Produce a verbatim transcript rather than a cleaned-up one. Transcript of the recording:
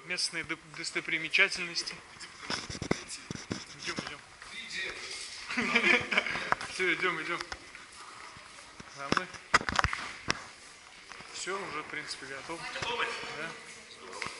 местные достопримечательности. Идем, идем. Все, идем, идем. А мы все уже, в принципе, готовы. Готовы? Да. Здорово.